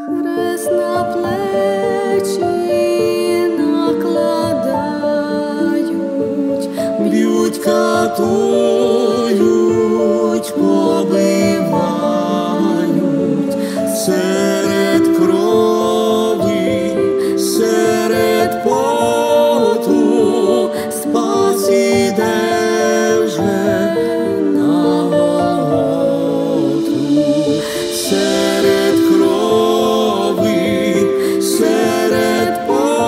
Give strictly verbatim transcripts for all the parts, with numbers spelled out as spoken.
Хрест на плечі накладають, б'ють, катують, побивають серед крові, серед поту. Спас іде вже на Голгофу. Серед крові, серед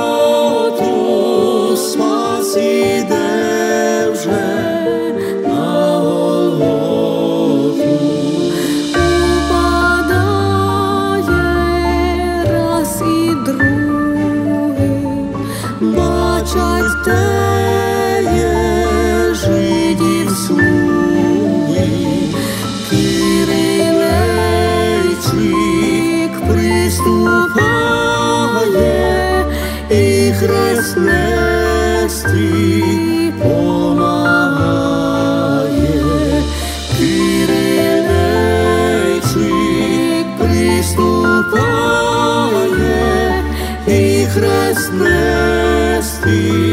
поту. Спас іде вже на Голгофу. Упадає раз і другий, бачать теє жидів слуги. Кирилейчик приступає і хрест нести помагає. Кирилейчик приступає і хрест нести